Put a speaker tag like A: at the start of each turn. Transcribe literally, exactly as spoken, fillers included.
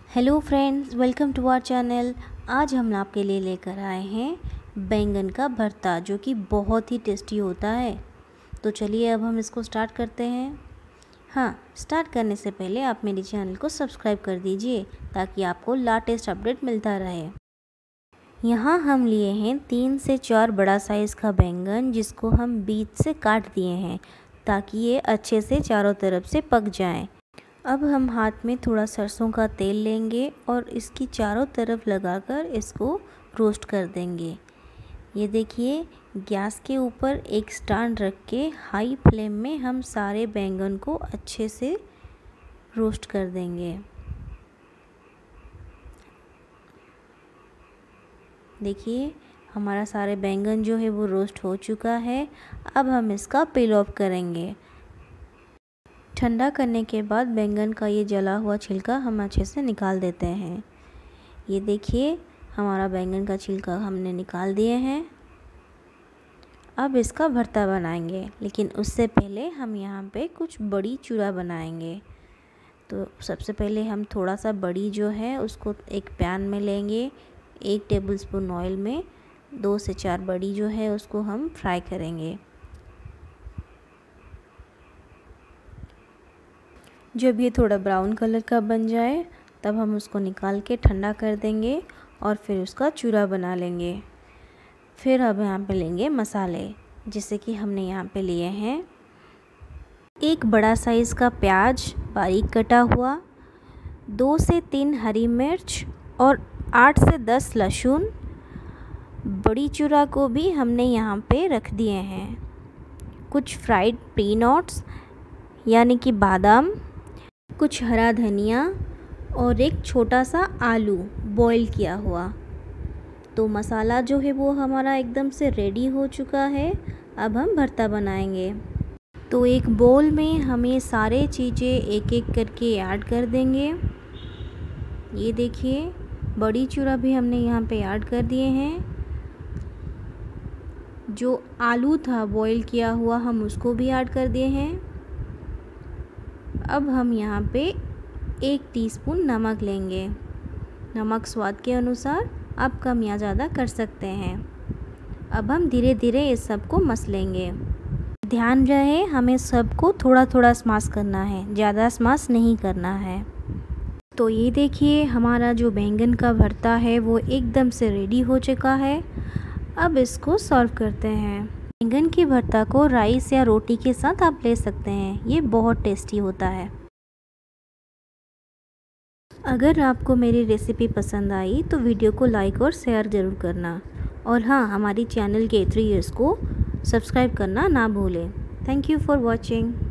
A: Hello friends, welcome to our channel. आज हम आपके लिए लेकर आए हैं बैंगन का भरता, जो कि बहुत ही टेस्टी होता है। तो चलिए अब हम इसको स्टार्ट करते हैं। हाँ, स्टार्ट करने से पहले आप मेरे चैनल को सब्सक्राइब कर दीजिए ताकि आपको लेटेस्ट अपडेट मिलता रहे। यहाँ हम लिए हैं तीन से चार बड़ा साइज़ का बैंगन, जिसको हम बीच से काट दिए हैं ताकि ये अच्छे से चारों तरफ से पक जाएं। अब हम हाथ में थोड़ा सरसों का तेल लेंगे और इसकी चारों तरफ लगाकर इसको रोस्ट कर देंगे। ये देखिए, गैस के ऊपर एक स्टैंड रख के हाई फ्लेम में हम सारे बैंगन को अच्छे से रोस्ट कर देंगे। देखिए, हमारा सारे बैंगन जो है वो रोस्ट हो चुका है। अब हम इसका पील ऑफ करेंगे। ठंडा करने के बाद बैंगन का ये जला हुआ छिलका हम अच्छे से निकाल देते हैं। ये देखिए, हमारा बैंगन का छिलका हमने निकाल दिए हैं। अब इसका भरता बनाएंगे, लेकिन उससे पहले हम यहाँ पे कुछ बड़ी चूरा बनाएंगे। तो सबसे पहले हम थोड़ा सा बड़ी जो है उसको एक पैन में लेंगे। एक टेबलस्पून ऑयल में दो से चार बड़ी जो है उसको हम फ्राई करेंगे। जब ये थोड़ा ब्राउन कलर का बन जाए तब हम उसको निकाल के ठंडा कर देंगे और फिर उसका चूरा बना लेंगे। फिर अब यहाँ पे लेंगे मसाले, जैसे कि हमने यहाँ पे लिए हैं एक बड़ा साइज़ का प्याज बारीक कटा हुआ, दो से तीन हरी मिर्च और आठ से दस लहसुन। बड़ी चूरा को भी हमने यहाँ पे रख दिए हैं। कुछ फ्राइड पीनट्स यानी कि बादाम, कुछ हरा धनिया और एक छोटा सा आलू बॉईल किया हुआ। तो मसाला जो है वो हमारा एकदम से रेडी हो चुका है। अब हम भरता बनाएंगे। तो एक बोल में हमें सारे चीज़ें एक एक करके ऐड कर देंगे। ये देखिए, बड़ी चूरा भी हमने यहाँ पे ऐड कर दिए हैं। जो आलू था बॉईल किया हुआ हम उसको भी ऐड कर दिए हैं। अब हम यहाँ पे एक टीस्पून नमक लेंगे। नमक स्वाद के अनुसार आप कम या ज़्यादा कर सकते हैं। अब हम धीरे धीरे इस सब को मस लेंगे। ध्यान रहे, हमें सबको थोड़ा थोड़ा स्माश करना है, ज़्यादा स्माश नहीं करना है। तो ये देखिए, हमारा जो बैंगन का भरता है वो एकदम से रेडी हो चुका है। अब इसको सर्व करते हैं। बैंगन के भरता को राइस या रोटी के साथ आप ले सकते हैं। ये बहुत टेस्टी होता है। अगर आपको मेरी रेसिपी पसंद आई तो वीडियो को लाइक और शेयर ज़रूर करना। और हाँ, हमारी चैनल के थ्री इयर्स को सब्सक्राइब करना ना भूलें। Thank you for watching.